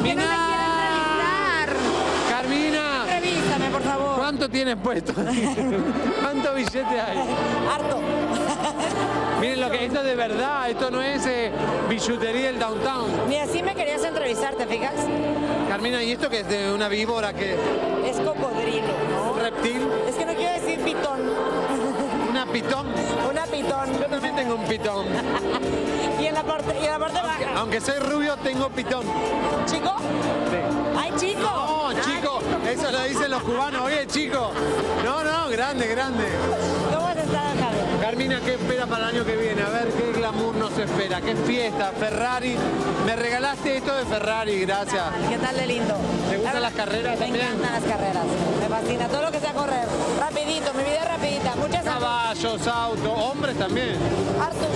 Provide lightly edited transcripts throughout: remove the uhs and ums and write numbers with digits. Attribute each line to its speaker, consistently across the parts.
Speaker 1: ¡Carmina! ¡Carmina!
Speaker 2: Entrevístame, por favor.
Speaker 1: ¿Cuánto tienes puesto? ¿Cuántos billetes hay?
Speaker 2: Harto.
Speaker 1: Miren lo que esto es de verdad, esto no es billutería del downtown.
Speaker 2: Mira, sí me querías entrevistar, ¿te fijas?
Speaker 1: Carmina, ¿y esto qué es de una víbora que
Speaker 2: Es cocodrilo, ¿no?
Speaker 1: un reptil?
Speaker 2: Es que no quiero decir pitón.
Speaker 1: ¿Una pitón?
Speaker 2: Una pitón.
Speaker 1: Yo también tengo un pitón.
Speaker 2: Y en la parte baja.
Speaker 1: Aunque soy rubio, tengo pitón.
Speaker 2: ¿Chico? ¡Ay, chico!
Speaker 1: No, chico, eso lo dicen los cubanos. Oye, chico. No, no, grande, grande.
Speaker 2: ¿Cómo has estado, Javier?
Speaker 1: Carmina, ¿qué espera para el año que viene? A ver, ¿qué glamour nos espera? ¿Qué fiesta? Ferrari. Me regalaste esto de Ferrari, gracias.
Speaker 2: ¿Qué tal de lindo?
Speaker 1: ¿Te gustan las carreras
Speaker 2: Me
Speaker 1: también?
Speaker 2: encantan las carreras. Me fascina. Todo lo que sea correr. Rapidito, mi vida es rapidita. Muchas
Speaker 1: Caballos, autos, hombres también.
Speaker 2: hartos.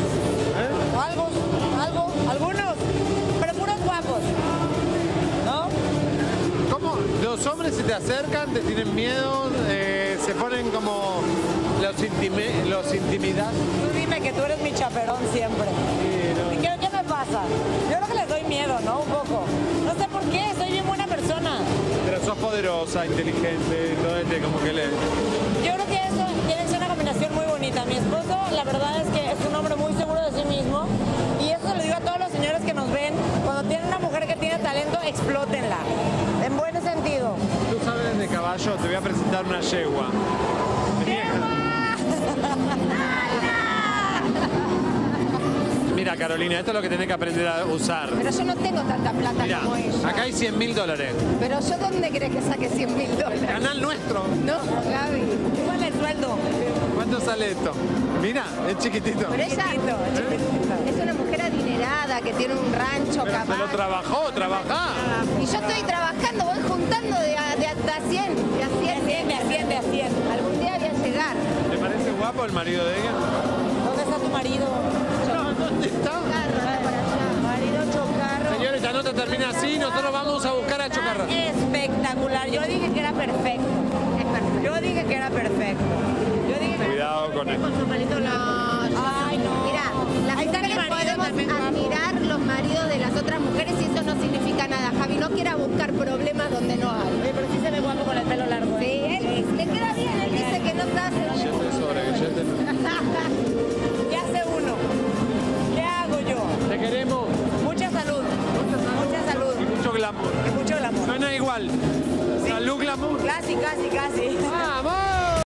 Speaker 2: Algunos. Pero puros guapos. ¿No?
Speaker 1: ¿Cómo? ¿Los hombres se te acercan, te tienen miedo, se ponen como los intimidas?
Speaker 2: Tú dime que tú eres mi chaperón siempre.
Speaker 1: Sí, no.
Speaker 2: ¿Qué me pasa? Yo creo que les doy miedo, ¿no? Un poco. No sé por qué, soy bien buena persona.
Speaker 1: Pero sos poderosa, inteligente, todo como que le...
Speaker 2: Yo creo que eso tiene que ser una combinación muy bonita. Mi esposo, la verdad es que es un hombre muy seguro de sí mismo. Y eso se lo digo a todos los señores que nos ven. Cuando tienen una mujer que tiene talento, explótenla. En buen sentido.
Speaker 1: Tú sabes de caballo, te voy a presentar una yegua. Mira, Carolina, esto es lo que tenés que aprender a usar.
Speaker 3: Pero yo no tengo tanta plata
Speaker 1: Mirá,
Speaker 3: como ella.
Speaker 1: acá hay $100.000.
Speaker 3: Pero yo, ¿dónde crees que saque $100.000?
Speaker 1: Canal nuestro.
Speaker 3: No, Gaby.
Speaker 2: Igual el sueldo.
Speaker 1: ¿Cuánto sale esto? Mira, es chiquitito.
Speaker 3: Pero ella es una mujer adinerada que tiene un rancho,
Speaker 1: Pero se lo
Speaker 3: caballo.
Speaker 1: trabajá.
Speaker 3: Y yo estoy trabajando, voy juntando de a 100, de a 100. Algún día voy a llegar.
Speaker 1: ¿Te parece guapo el marido de ella?
Speaker 2: ¿Dónde está tu marido?
Speaker 1: ¿Dónde está?
Speaker 2: Marido Chocarro.
Speaker 1: Señores, esta nota termina así, nosotros vamos a buscar a Chocarro.
Speaker 2: Espectacular. Yo dije que era perfecto.
Speaker 3: Es perfecto.
Speaker 2: Yo dije que era perfecto. Yo dije que...
Speaker 1: Cuidado con esto.
Speaker 3: Con su marido
Speaker 2: Ay, no.
Speaker 3: Mira, las
Speaker 2: Ahí está mi
Speaker 3: mujeres
Speaker 2: marido
Speaker 3: podemos
Speaker 2: también, guapo.
Speaker 3: admirar los maridos de las otras mujeres y eso no significa nada. Javi, no quiera buscar problemas donde no hay.
Speaker 2: Oye, pero sí se ve guapo con el pelo largo.
Speaker 3: Sí, él le queda bien, él dice que no está...
Speaker 1: Billete sobre billete.
Speaker 2: ¿Qué hace uno? ¿Qué hago yo?
Speaker 1: Te queremos.
Speaker 2: Mucha salud. Mucha salud.
Speaker 1: Y mucho glamour.
Speaker 2: Y mucho glamour.
Speaker 1: Suena igual. Salud, glamour.
Speaker 2: Casi.